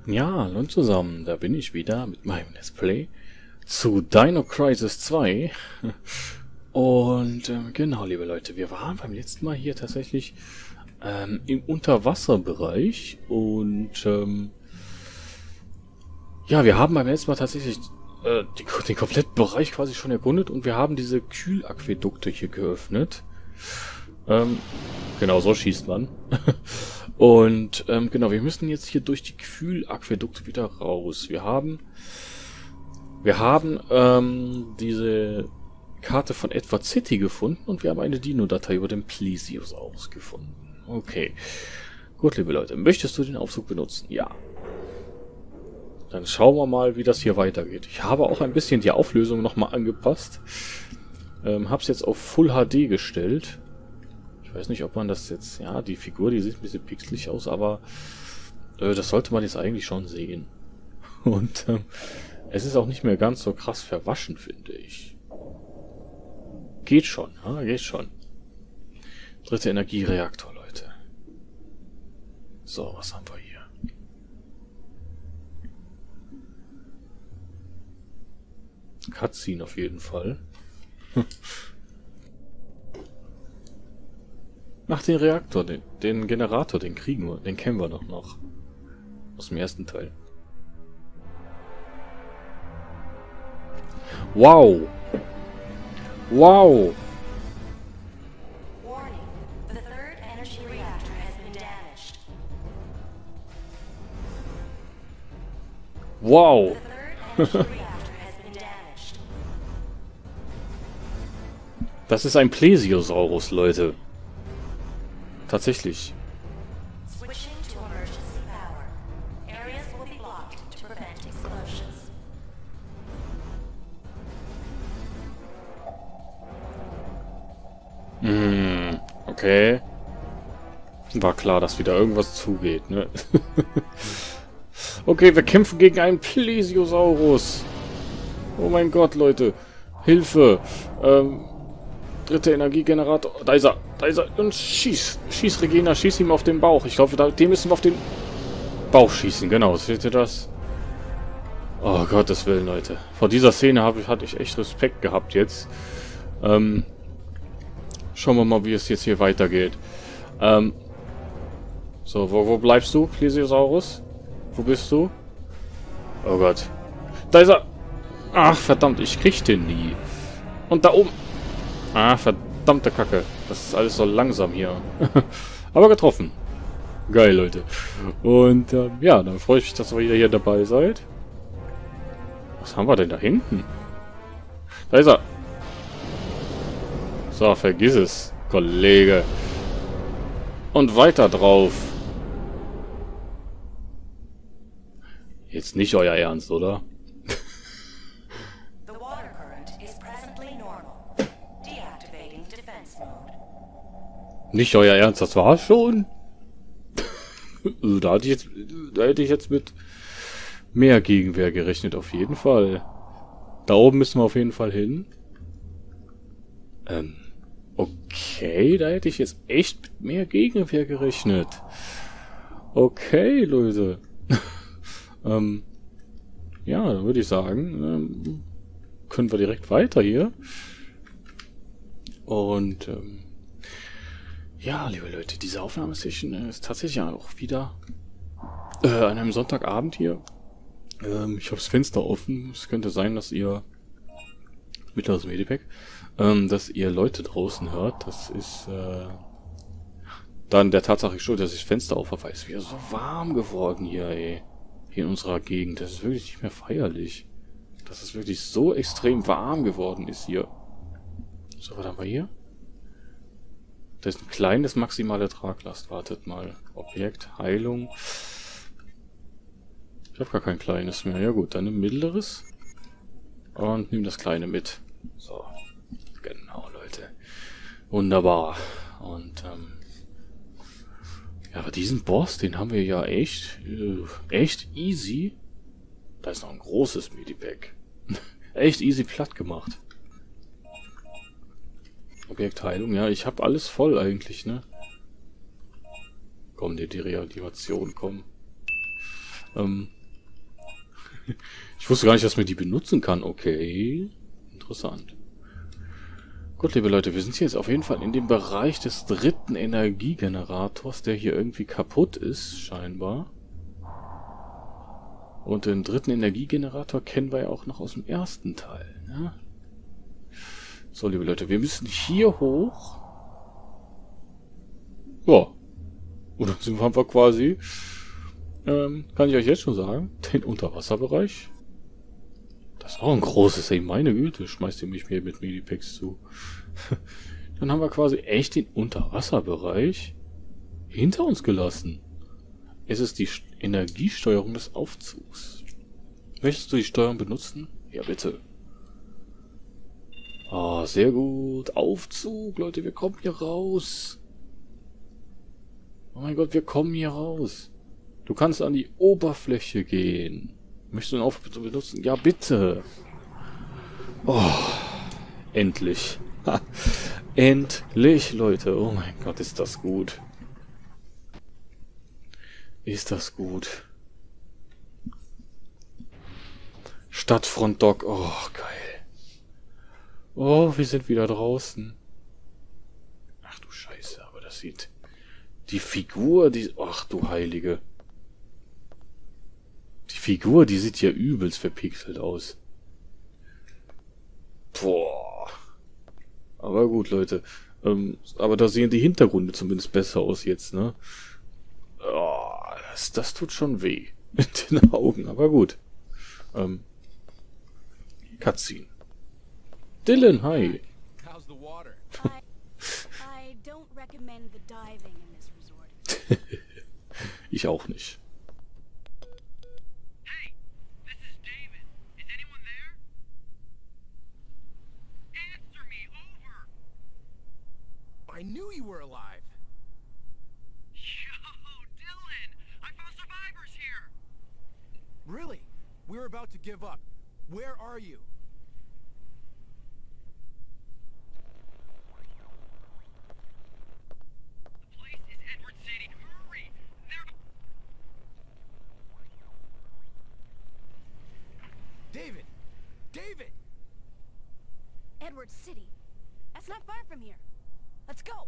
Ja, hallo zusammen, da bin ich wieder mit meinem Let's Play zu Dino Crisis 2. Und genau, liebe Leute, wir waren beim letzten Mal hier tatsächlich im Unterwasserbereich und ja, wir haben beim letzten Mal tatsächlich den kompletten Bereich quasi schon erkundet und wir haben diese Kühlaquädukte hier geöffnet. Genau, so schießt man. Und genau, wir müssen jetzt hier durch die Kühlaquädukte wieder raus. Wir haben diese Karte von Edward City gefunden und wir haben eine Dino-Datei über den Plesiosaurus gefunden. Okay. Gut, liebe Leute, möchtest du den Aufzug benutzen? Ja. Dann schauen wir mal, wie das hier weitergeht. Ich habe auch ein bisschen die Auflösung nochmal angepasst. Hab's jetzt auf Full HD gestellt. Ich weiß nicht, ob man das jetzt... Ja, die Figur, die sieht ein bisschen pixelig aus, aber das sollte man jetzt eigentlich schon sehen. Und es ist auch nicht mehr ganz so krass verwaschen, finde ich. Geht schon, ja, geht schon. Dritter Energiereaktor, Leute. So, was haben wir hier? Cutscene auf jeden Fall. Ach, den Reaktor, den Generator, den kriegen wir, den kennen wir doch noch. Aus dem ersten Teil. Wow! Wow! Warning, the third energy reactor has been damaged. Wow! The third energy reactor has been damaged. Das ist ein Plesiosaurus, Leute. Tatsächlich. Switching to emergency power. Areas will be blocked to prevent explosions. Okay. War klar, dass wieder irgendwas zugeht, ne? Okay, wir kämpfen gegen einen Plesiosaurus. Oh mein Gott, Leute. Hilfe. Dritter Energiegenerator. Da ist er. Da ist er. Und schieß. Schieß, Regina. Schieß ihm auf den Bauch. Ich glaube, dem müssen wir auf den Bauch schießen. Genau. Seht ihr das? Oh, Gottes Willen, Leute. Vor dieser Szene hatte ich echt Respekt gehabt jetzt. Schauen wir mal, wie es jetzt hier weitergeht. So, wo bleibst du, Plesiosaurus? Wo bist du? Oh Gott. Da ist er. Ach, verdammt, ich krieg den nie. Und da oben. Ah, verdammte Kacke. Das ist alles so langsam hier. Aber getroffen. Geil, Leute. Und ja, dann freue ich mich, dass ihr wieder hier dabei seid. Was haben wir denn da hinten? Da ist er. So, vergiss es, Kollege. Und weiter drauf. Jetzt nicht euer Ernst, oder? The water current is presently normal. Deactivating defense mode. Nicht euer Ernst, das war's schon? Da hätte ich jetzt mit mehr Gegenwehr gerechnet, auf jeden Fall. Da oben müssen wir auf jeden Fall hin. Okay, da hätte ich jetzt echt mit mehr Gegenwehr gerechnet. Okay, Leute. Ja, dann würde ich sagen, können wir direkt weiter hier. Und ja, liebe Leute, diese Aufnahmesession ist tatsächlich auch wieder an einem Sonntagabend hier. Ich habe das Fenster offen. Es könnte sein, dass ihr mittleres Medipack, dass ihr Leute draußen hört. Das ist dann der Tatsache schuld, dass ich das Fenster auf habe. Es ist wieder so warm geworden hier, ey. Hier in unserer Gegend. Das ist wirklich nicht mehr feierlich. Dass es wirklich so extrem warm geworden ist hier. So, was haben wir hier? Das ist ein kleines maximale Traglast. Wartet mal. Objekt, Heilung. Ich habe gar kein kleines mehr. Ja gut, dann ein mittleres. Und nimm das kleine mit. So. Genau, Leute. Wunderbar. Und, ja, aber diesen Boss, den haben wir ja echt easy. Da ist noch ein großes Medipack. Echt easy platt gemacht. Objektheilung, ja, ich habe alles voll eigentlich, ne? Komm, die Reanimation, komm. Ich wusste gar nicht, dass man die benutzen kann. Okay. Interessant. Gut, liebe Leute, wir sind hier jetzt auf jeden Fall in dem Bereich des dritten Energiegenerators, der hier irgendwie kaputt ist, scheinbar. Und den dritten Energiegenerator kennen wir ja auch noch aus dem ersten Teil, ne? So, liebe Leute, wir müssen hier hoch. Ja. Und dann sind wir einfach quasi, kann ich euch jetzt schon sagen, den Unterwasserbereich. Das ist auch ein großes, ey, meine Güte, schmeißt ihr mich hier mit Medipacks zu. Dann haben wir quasi echt den Unterwasserbereich hinter uns gelassen. Es ist die Energiesteuerung des Aufzugs. Möchtest du die Steuerung benutzen? Ja, bitte. Ah, sehr gut. Aufzug, Leute, wir kommen hier raus. Oh mein Gott, wir kommen hier raus. Du kannst an die Oberfläche gehen. Möchtest du den Aufzug benutzen? Ja, bitte. Oh, endlich. Ha. Endlich, Leute. Oh mein Gott, ist das gut. Ist das gut. Stadtfront Dock. Oh, geil. Oh, wir sind wieder draußen. Ach du Scheiße, aber das sieht... Die Figur, die... Ach du Heilige. Die Figur, die sieht ja übelst verpixelt aus. Boah. Aber gut, Leute. Aber da sehen die Hintergründe zumindest besser aus jetzt, ne? Oh, das tut schon weh. In den Augen, aber gut. Cutscene. Dylan, hi. How's the water? I don't recommend the diving in this resort. Ich auch nicht. Hey, this is David. Is anyone there? Answer me, over. I knew you were alive. Yo, Dylan, I found survivors here. Really? We're about to give up. Where are you? The place is Edward City. Hurry! David! David! Edward City. That's not far from here. Let's go.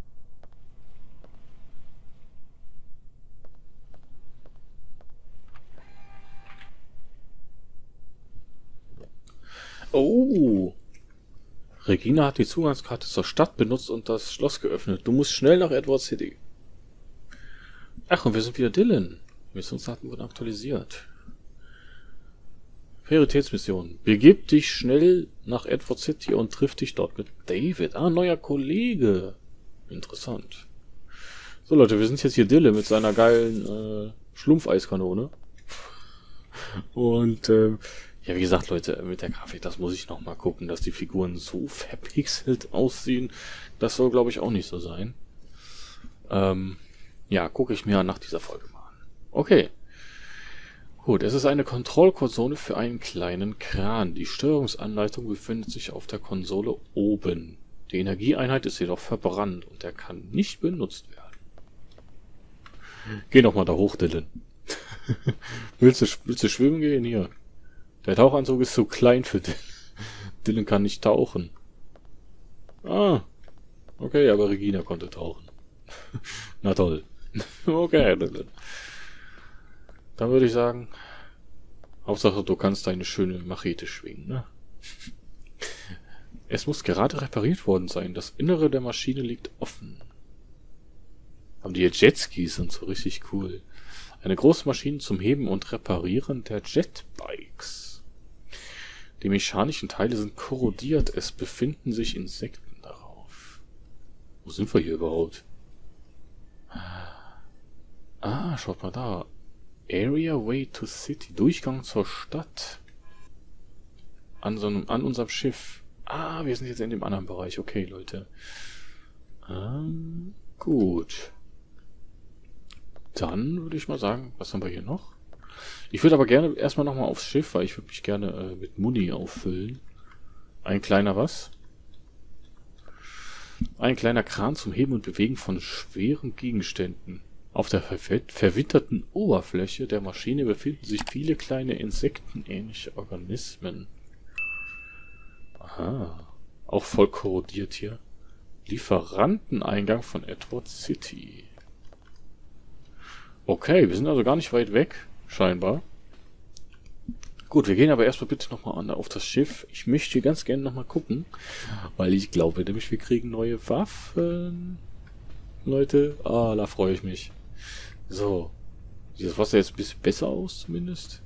Oh. Regina hat die Zugangskarte zur Stadt benutzt und das Schloss geöffnet. Du musst schnell nach Edward City. Ach, und wir sind wieder Dylan. Missionsdaten wurden aktualisiert. Prioritätsmission. Begib dich schnell nach Edward City und triff dich dort mit David. Ah, neuer Kollege. Interessant. So, Leute, wir sind jetzt hier Dylan mit seiner geilen Schlumpfeiskanone. Und, ja, wie gesagt, Leute, mit der Grafik, das muss ich noch mal gucken, dass die Figuren so verpixelt aussehen. Das soll, glaube ich, auch nicht so sein. Ja, gucke ich mir nach dieser Folge mal an. Okay. Gut, es ist eine Kontrollkonsole für einen kleinen Kran. Die Steuerungsanleitung befindet sich auf der Konsole oben. Die Energieeinheit ist jedoch verbrannt und er kann nicht benutzt werden. Geh noch mal da hoch, Dylan. Willst du schwimmen gehen? Hier. Der Tauchanzug ist zu klein für Dylan. Dylan kann nicht tauchen. Ah. Okay, aber Regina konnte tauchen. Na toll. Okay, Dylan. Dann würde ich sagen, Hauptsache du kannst deine schöne Machete schwingen, ne? Es muss gerade repariert worden sein. Das Innere der Maschine liegt offen. Haben die hier Jetskis und so, richtig cool. Eine große Maschine zum Heben und Reparieren der Jetbikes. Die mechanischen Teile sind korrodiert. Es befinden sich Insekten darauf. Wo sind wir hier überhaupt? Ah, schaut mal da. Area Way to City. Durchgang zur Stadt. An unserem Schiff. Ah, wir sind jetzt in dem anderen Bereich. Okay, Leute. Gut. Dann würde ich mal sagen, was haben wir hier noch? Ich würde aber gerne erstmal nochmal aufs Schiff, weil ich würde mich gerne mit Muni auffüllen. Ein kleiner was? Ein kleiner Kran zum Heben und Bewegen von schweren Gegenständen. Auf der verwitterten Oberfläche der Maschine befinden sich viele kleine insektenähnliche Organismen. Aha. Auch voll korrodiert hier. Lieferanteneingang von Edward City. Okay, wir sind also gar nicht weit weg, scheinbar. Gut, wir gehen aber erstmal bitte nochmal auf das Schiff. Ich möchte ganz gerne nochmal gucken, weil ich glaube nämlich, wir kriegen neue Waffen. Leute, da freue ich mich. So. Sieht das Wasser jetzt ein bisschen besser aus, zumindest?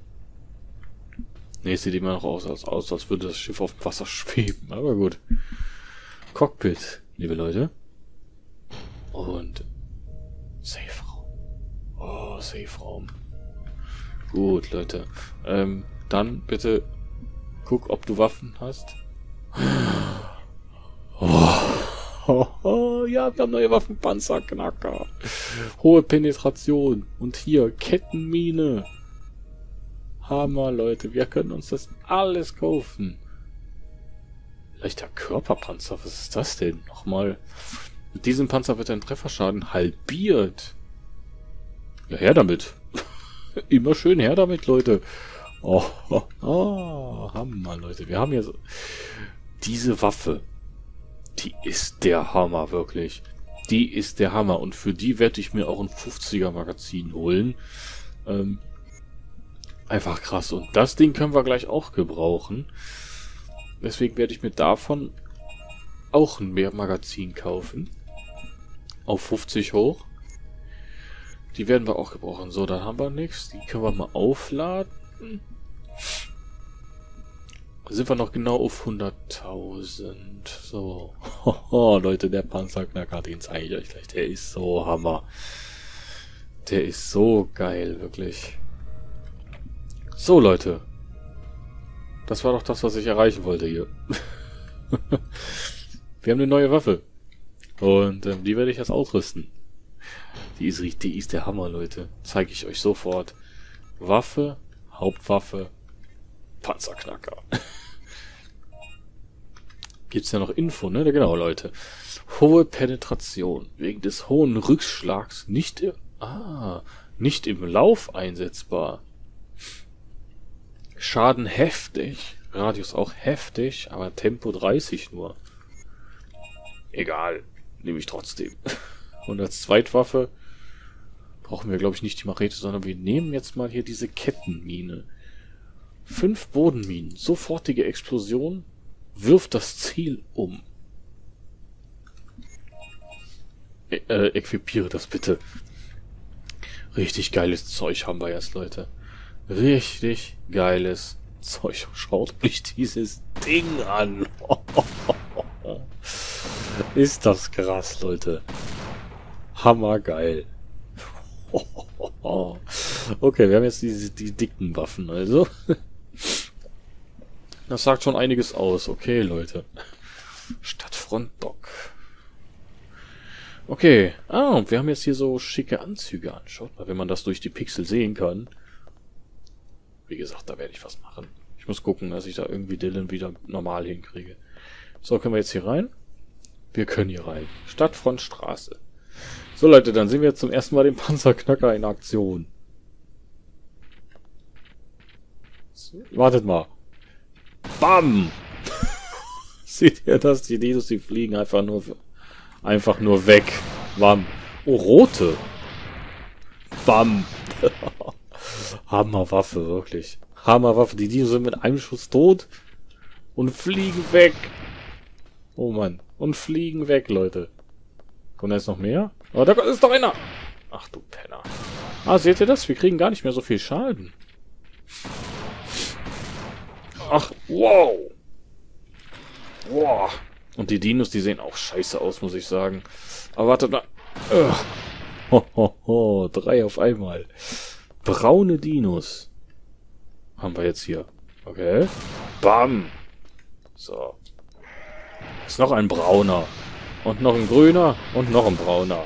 Ne, es sieht immer noch aus, als würde das Schiff auf dem Wasser schweben. Aber gut. Cockpit, liebe Leute. Und Safe-Raum. Oh, Safe-Raum. Gut, Leute. Dann bitte guck, ob du Waffen hast. Ja, wir haben neue Waffen. Panzerknacker. Hohe Penetration. Und hier, Kettenmine. Hammer, Leute. Wir können uns das alles kaufen. Leichter Körperpanzer. Was ist das denn? Nochmal. Mit diesem Panzer wird ein Trefferschaden halbiert. Ja, her damit. Immer schön her damit, Leute. Hammer, Leute. Wir haben jetzt diese Waffe. Die ist der Hammer, wirklich. Die ist der Hammer. Und für die werde ich mir auch ein 50er Magazin holen. Einfach krass. Und das Ding können wir gleich auch gebrauchen. Deswegen werde ich mir davon auch ein Magazin kaufen. Auf 50 hoch. Die werden wir auch gebrauchen. So, dann haben wir nichts. Die können wir mal aufladen. Sind wir noch genau auf 100.000. So. Leute, der Panzerknacker, den zeige ich euch gleich. Der ist so Hammer. Der ist so geil, wirklich. So, Leute. Das war doch das, was ich erreichen wollte hier. Wir haben eine neue Waffe. Und die werde ich jetzt ausrüsten. Die ist der Hammer, Leute. Zeige ich euch sofort. Waffe, Hauptwaffe, Panzerknacker. Gibt's ja noch Info, ne? Genau, Leute. Hohe Penetration. Wegen des hohen Rückschlags nicht im Lauf einsetzbar. Schaden heftig. Radius auch heftig, aber Tempo 30 nur. Egal. Nehme ich trotzdem. Und als Zweitwaffe brauchen wir, glaube ich, nicht die Machete, sondern wir nehmen jetzt mal hier diese Kettenmine. 5 Bodenminen. Sofortige Explosion. Wirft das Ziel um. Equipiere das bitte. Richtig geiles Zeug haben wir jetzt, Leute. Richtig geiles Zeug. Schaut euch dieses Ding an. Ist das krass, Leute. Hammergeil. Okay, wir haben jetzt die dicken Waffen, also. Das sagt schon einiges aus. Okay, Leute. Stadtfrontdock. Okay. Und wir haben jetzt hier so schicke Anzüge an. Schaut mal, wenn man das durch die Pixel sehen kann. Wie gesagt, da werde ich was machen. Ich muss gucken, dass ich da irgendwie Dylan wieder normal hinkriege. So, können wir jetzt hier rein? Wir können hier rein. Stadtfrontstraße. So, Leute, dann sehen wir jetzt zum ersten Mal den Panzerknacker in Aktion. So, wartet mal. Bam! Seht ihr das? Die Dinos, die fliegen einfach nur weg. Bam. Oh, rote. Bam. Hammerwaffe, wirklich. Hammerwaffe. Die Dinos sind mit einem Schuss tot und fliegen weg. Oh Mann. Und fliegen weg, Leute. Und da ist noch mehr? Oh, da ist doch einer. Ach du Penner. Seht ihr das? Wir kriegen gar nicht mehr so viel Schaden. Ach, wow. Wow. Und die Dinos, die sehen auch scheiße aus, muss ich sagen. Aber wartet mal. 3 auf einmal. Braune Dinos. Haben wir jetzt hier. Okay. Bam. So. Ist noch ein brauner. Und noch ein grüner. Und noch ein brauner.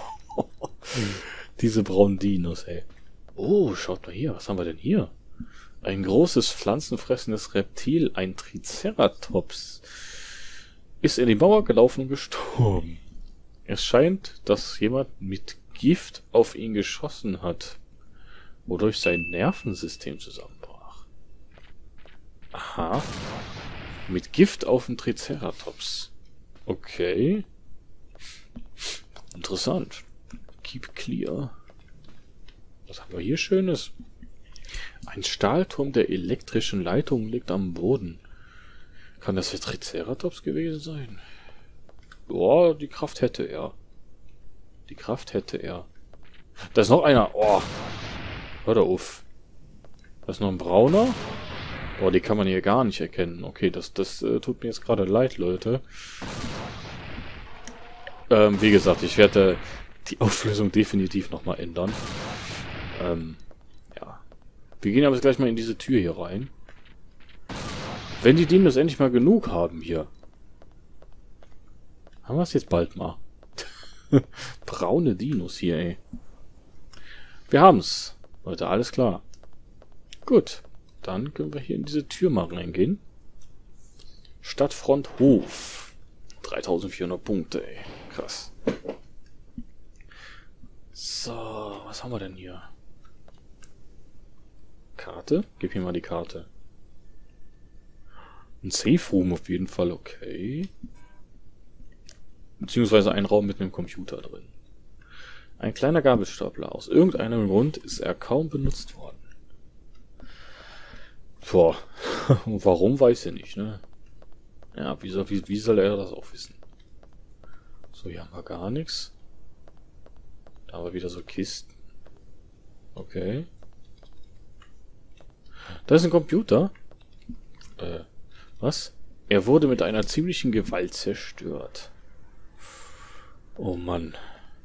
Diese braunen Dinos, ey. Oh, schaut mal hier. Was haben wir denn hier? Ein großes pflanzenfressendes Reptil, ein Triceratops, ist in die Mauer gelaufen und gestorben. Es scheint, dass jemand mit Gift auf ihn geschossen hat, wodurch sein Nervensystem zusammenbrach. Aha. Mit Gift auf den Triceratops. Okay. Interessant. Keep clear. Was haben wir hier Schönes? Ein Stahlturm der elektrischen Leitung liegt am Boden. Kann das der Triceratops gewesen sein? Boah, die Kraft hätte er. Die Kraft hätte er. Da ist noch einer. Oh. Hör da auf. Da ist noch ein brauner. Boah, die kann man hier gar nicht erkennen. Okay, das tut mir jetzt gerade leid, Leute. Wie gesagt, ich werde die Auflösung definitiv nochmal ändern. Ja. Wir gehen aber gleich mal in diese Tür hier rein. Wenn die Dinos endlich mal genug haben hier. Haben wir es jetzt bald mal. Braune Dinos hier, ey. Wir haben's. Leute, alles klar. Gut. Dann können wir hier in diese Tür mal reingehen. Stadtfront Hof. 3400 Punkte, ey. Krass. So, was haben wir denn hier? Karte? Gib hier mal die Karte. Ein Safe Room auf jeden Fall, okay. Beziehungsweise ein Raum mit einem Computer drin. Ein kleiner Gabelstapler. Aus irgendeinem Grund ist er kaum benutzt worden. Boah. Warum, weiß ich nicht, ne? Ja, wie soll er das auch wissen? So, hier haben wir gar nichts. Da haben wir wieder so Kisten. Okay. Da ist ein Computer. Was? Er wurde mit einer ziemlichen Gewalt zerstört. Oh Mann.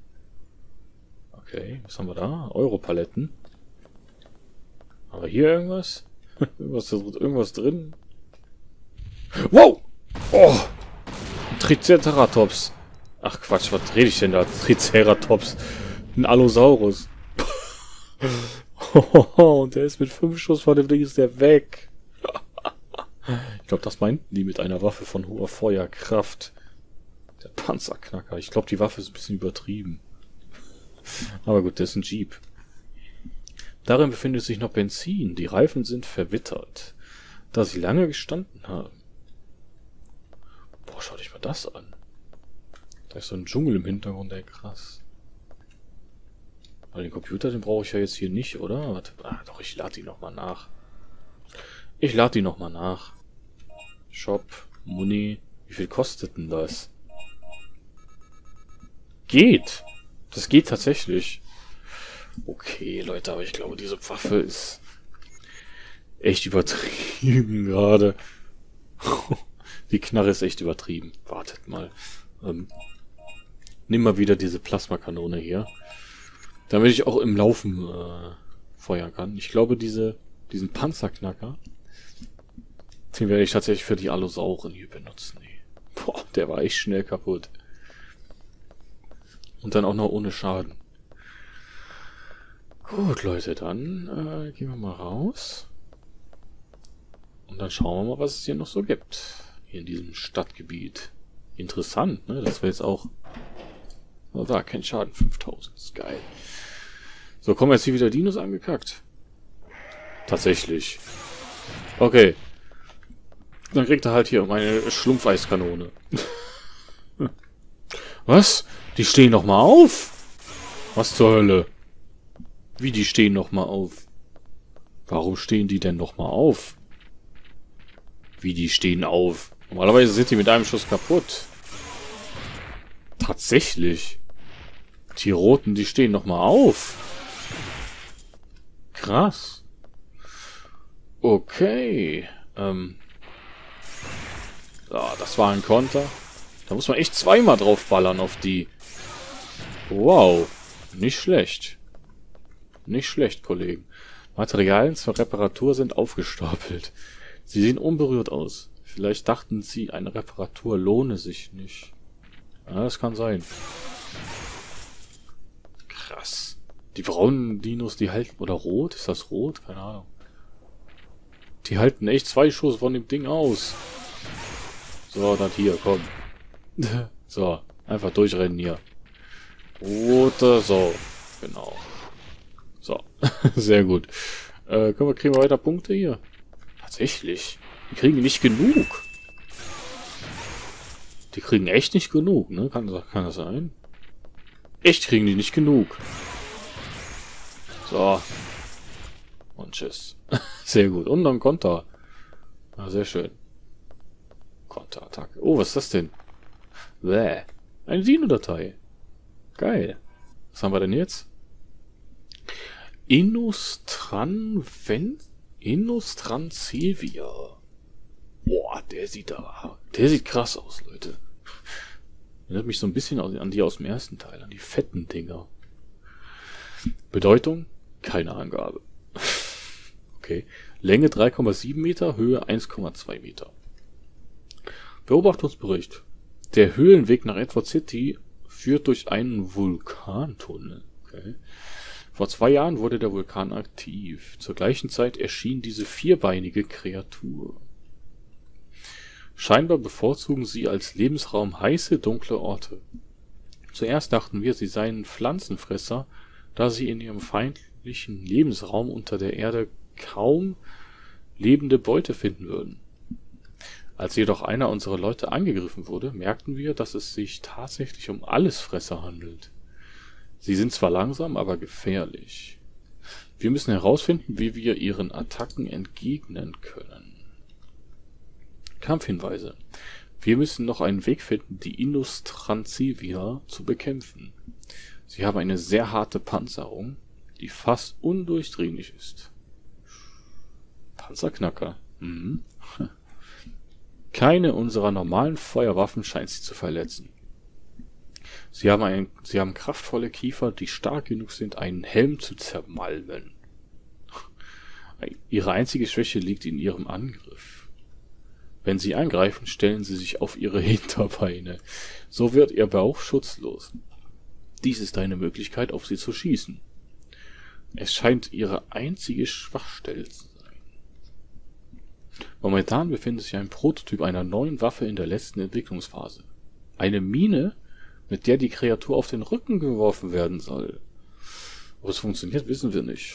Okay, was haben wir da? Europaletten. Aber hier irgendwas? irgendwas drin? Wow! Oh! Ein Triceratops. Ach Quatsch, was rede ich denn da? Triceratops. Ein Allosaurus. Und der ist mit 5 Schuss von dem Ding ist der weg. Ich glaube, das meinten die mit einer Waffe von hoher Feuerkraft. Der Panzerknacker. Ich glaube, die Waffe ist ein bisschen übertrieben. Aber gut, das ist ein Jeep. Darin befindet sich noch Benzin. Die Reifen sind verwittert, da sie lange gestanden haben. Boah, schau dich mal das an. Da ist so ein Dschungel im Hintergrund, ey, krass. Aber den Computer, den brauche ich ja jetzt hier nicht, oder? Warte, doch, ich lade die nochmal nach. Ich lade die nochmal nach. Shop, Muni. Wie viel kostet denn das? Geht! Das geht tatsächlich. Okay, Leute, aber ich glaube, diese Waffe ist echt übertrieben gerade. Die Knarre ist echt übertrieben. Wartet mal. Nimm mal wieder diese Plasmakanone hier. Damit ich auch im Laufen feuern kann. Ich glaube, diesen Panzerknacker, den werde ich tatsächlich für die Allosauren hier benutzen. Boah, der war echt schnell kaputt. Und dann auch noch ohne Schaden. Gut, Leute, dann gehen wir mal raus. Und dann schauen wir mal, was es hier noch so gibt. Hier in diesem Stadtgebiet. Interessant, ne? Das wäre jetzt auch... Oh, da, kein Schaden, 5000. Ist geil. So, kommen jetzt hier wieder Dinos angekackt. Tatsächlich. Okay. Dann kriegt er halt hier meine Schlumpfeiskanone. Was? Die stehen noch mal auf? Was zur Hölle? Wie, die stehen noch mal auf? Warum stehen die denn noch mal auf? Wie, die stehen auf? Normalerweise sind die mit einem Schuss kaputt. Tatsächlich. Die roten, die stehen noch mal auf. Krass. Okay. Ja, das war ein Konter. Da muss man echt zweimal drauf ballern auf die. Wow. Nicht schlecht. Nicht schlecht, Kollegen. Materialien zur Reparatur sind aufgestapelt. Sie sehen unberührt aus. Vielleicht dachten sie, eine Reparatur lohne sich nicht. Ja, das kann sein. Krass. Die braunen Dinos, die halten... Oder rot? Ist das rot? Keine Ahnung. Die halten echt 2 Schuss von dem Ding aus. So, dann hier, komm. So, einfach durchrennen hier. Oder so. Genau. So. Sehr gut. Kriegen wir weiter Punkte hier? Tatsächlich. Die kriegen nicht genug. Die kriegen echt nicht genug, ne? Kann das sein? Echt kriegen die nicht genug. So. Und tschüss. Sehr gut. Und dann Konter. Ah, sehr schön. Konterattacke. Oh, was ist das denn? Bäh. Eine Dino-Datei. Geil. Was haben wir denn jetzt? Innostrancevia. Boah, der sieht krass aus, Leute. Erinnert mich so ein bisschen an die aus dem ersten Teil, an die fetten Dinger. Bedeutung? Keine Angabe. Okay. Länge 3,7 Meter, Höhe 1,2 Meter. Beobachtungsbericht. Der Höhlenweg nach Edward City führt durch einen Vulkantunnel. Okay. Vor 2 Jahren wurde der Vulkan aktiv. Zur gleichen Zeit erschien diese vierbeinige Kreatur. Scheinbar bevorzugen sie als Lebensraum heiße, dunkle Orte. Zuerst dachten wir, sie seien Pflanzenfresser, da sie in ihrem feindlichen Lebensraum unter der Erde kaum lebende Beute finden würden. Als jedoch einer unserer Leute angegriffen wurde, merkten wir, dass es sich tatsächlich um Allesfresser handelt. Sie sind zwar langsam, aber gefährlich. Wir müssen herausfinden, wie wir ihren Attacken entgegnen können. Kampfhinweise. Wir müssen noch einen Weg finden, die Innostrancevia zu bekämpfen. Sie haben eine sehr harte Panzerung, die fast undurchdringlich ist. Panzerknacker. Mhm. Keine unserer normalen Feuerwaffen scheint sie zu verletzen. Sie haben kraftvolle Kiefer, die stark genug sind, einen Helm zu zermalmen. Ihre einzige Schwäche liegt in ihrem Angriff. Wenn sie angreifen, stellen sie sich auf ihre Hinterbeine. So wird ihr Bauch schutzlos. Dies ist eine Möglichkeit, auf sie zu schießen. Es scheint ihre einzige Schwachstelle zu sein. Momentan befindet sich ein Prototyp einer neuen Waffe in der letzten Entwicklungsphase. Eine Mine, mit der die Kreatur auf den Rücken geworfen werden soll. Ob es funktioniert, wissen wir nicht.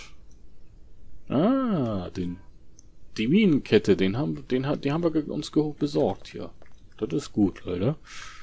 Ah, die Minenkette, die haben wir uns besorgt hier. Das ist gut, Leute.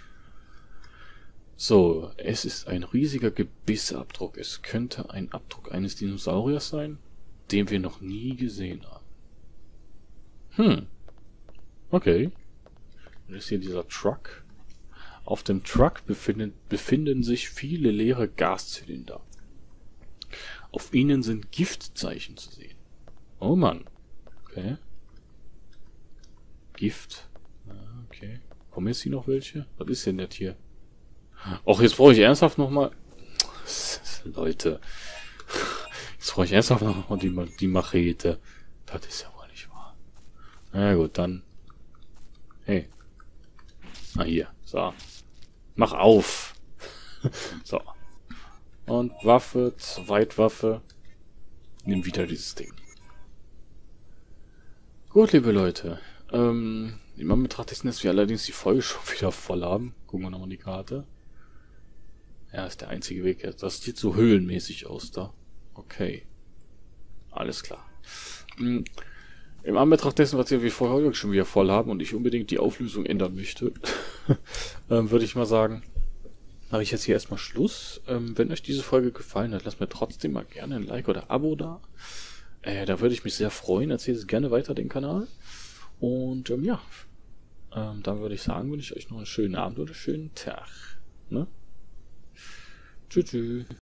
So, es ist ein riesiger Gebissabdruck. Es könnte ein Abdruck eines Dinosauriers sein, den wir noch nie gesehen haben. Okay. Und ist hier dieser Truck. Auf dem Truck befinden sich viele leere Gaszylinder. Auf ihnen sind Giftzeichen zu sehen. Oh Mann. Okay. Gift. Okay. Kommen jetzt hier noch welche? Was ist denn das hier? Och, jetzt brauche ich ernsthaft nochmal... Leute. Jetzt brauche ich ernsthaft nochmal die Machete. Das ist ja wohl nicht wahr. Na gut, dann... Hey. Ah, hier. So. Mach auf. So. Und Waffe, Zweitwaffe. Nimm wieder dieses Ding. Gut, liebe Leute. Im Anbetracht dessen, dass wir allerdings die Folge schon wieder voll haben. Gucken wir nochmal die Karte. Ja, ist der einzige Weg jetzt. Das sieht so höhlenmäßig aus da. Okay. Alles klar. Im Anbetracht dessen, was wir vorher schon wieder voll haben und ich unbedingt die Auflösung ändern möchte, würde ich mal sagen, mache ich jetzt hier erstmal Schluss. Wenn euch diese Folge gefallen hat, lasst mir trotzdem mal gerne ein Like oder Abo da. Da würde ich mich sehr freuen. Erzählt es gerne weiter den Kanal. Und ja, dann würde ich sagen, wünsche ich euch noch einen schönen Abend oder einen schönen Tag. Ne? Tschüss.